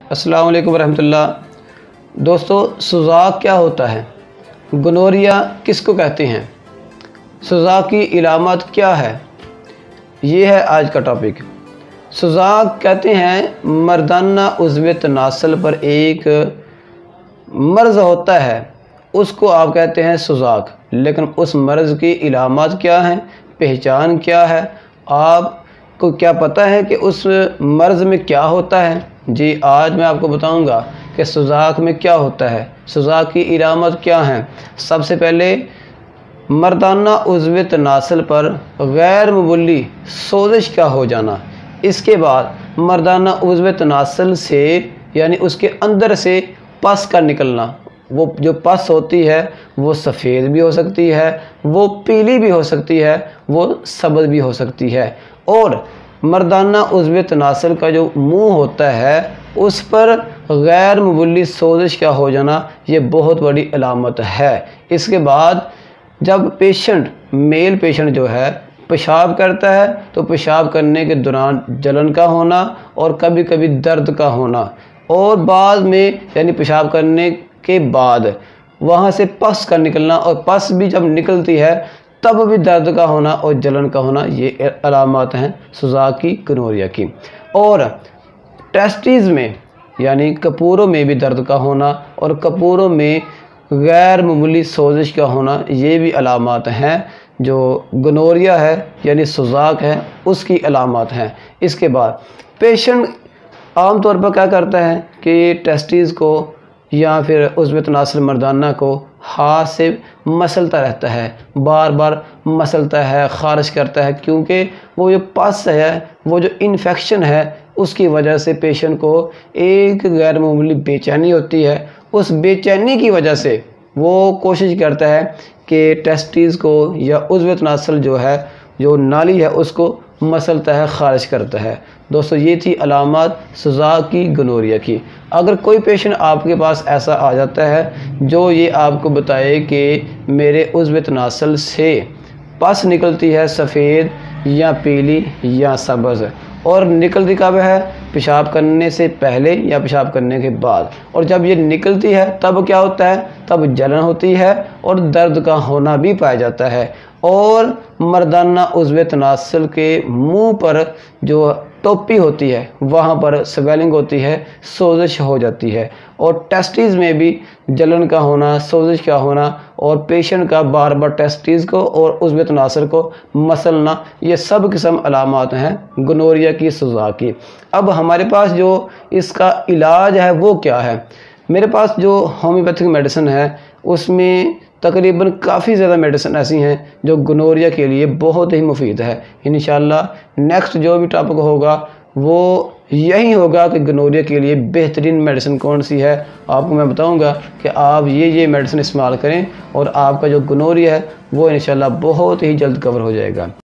अस्सलाम वालेकुम रहमतुल्लाह। दोस्तों, सुजाक क्या होता है? गोनोरिया किसको कहते हैं? सुजाक की इलामत क्या है? ये है आज का टॉपिक। सुजाक कहते हैं मर्दाना उज़्व तनासल पर एक मर्ज़ होता है, उसको आप कहते हैं सुजाक। लेकिन उस मर्ज़ की इलामत क्या हैं, पहचान क्या है, आपको क्या पता है कि उस मर्ज़ में क्या होता है? जी, आज मैं आपको बताऊंगा कि सुजाक में क्या होता है, सुजाक की इलामत क्या हैं। सबसे पहले मर्दाना उज़्व तनासल पर गैर मुबल्ली सोजिश का हो जाना। इसके बाद मर्दाना उज़्व तनासल से यानी उसके अंदर से पस का निकलना। वो जो पस होती है वो सफ़ेद भी हो सकती है, वो पीली भी हो सकती है, वो सब्ज़ भी हो सकती है। और मर्दाना उज़्व तनासल का जो मुंह होता है उस पर गैर मुबल्ली सोजिश का हो जाना, ये बहुत बड़ी अलामत है। इसके बाद जब पेशेंट मेल पेशेंट जो है पेशाब करता है तो पेशाब करने के दौरान जलन का होना और कभी कभी दर्द का होना, और बाद में यानी पेशाब करने के बाद वहाँ से पस का निकलना, और पस भी जब निकलती है तब भी दर्द का होना और जलन का होना, ये अलामत हैं सुजाक की गोनोरिया की। और टेस्टिस में यानी कपूरों में भी दर्द का होना और कपूरों में गैर मामूली सोजिश का होना, ये भी अलामत हैं जो गोनोरिया है यानी सुजाक है उसकी अलामत हैं। इसके बाद पेशेंट आम तौर पर क्या करता है कि टेस्टिस को या फिर उज़्व तनासल मर्दाना को हाथ से मसलता रहता है, बार बार मसलता है, ख़ारिज करता है, क्योंकि वो जो पस है, वो जो इन्फेक्शन है, उसकी वजह से पेशेंट को एक गैर मामूली बेचैनी होती है। उस बेचैनी की वजह से वो कोशिश करता है कि टेस्टिस को या उज़्व तनासल जो है, जो नाली है, उसको मसलता है, ख़ारिज करता है। दोस्तों, ये थी अलामत सुजाक की गोनोरिया की। अगर कोई पेशेंट आपके पास ऐसा आ जाता है जो ये आपको बताए कि मेरे उज़्व तनासल से पस निकलती है सफ़ेद या पीली या सब्ज़, और निकलती कब है? पेशाब करने से पहले या पेशाब करने के बाद, और जब ये निकलती है तब क्या होता है? तब जलन होती है और दर्द का होना भी पाया जाता है। और मर्दाना उज़्व तनासल के मुंह पर जो टोपी होती है वहाँ पर स्वेलिंग होती है, सोजिश हो जाती है। और टेस्टिस में भी जलन का होना, सोजिश का होना, और पेशेंट का बार बार टेस्टिस को और उज़्व तनासल को मसलना, ये सब किस्म अलामत हैं गोनोरिया की, सुजाक की। अब हमारे पास जो इसका इलाज है वो क्या है? मेरे पास जो होम्योपैथिक मेडिसिन है उसमें तकरीबन काफ़ी ज़्यादा मेडिसिन ऐसी हैं जो गोनोरिया के लिए बहुत ही मुफीद है। इंशाल्लाह नेक्स्ट जो भी टॉपिक होगा वो यही होगा कि गोनोरिया के लिए बेहतरीन मेडिसिन कौन सी है। आपको मैं बताऊंगा कि आप ये मेडिसिन इस्तेमाल करें और आपका जो गोनोरिया है वो इंशाल्लाह बहुत ही जल्द कवर हो जाएगा।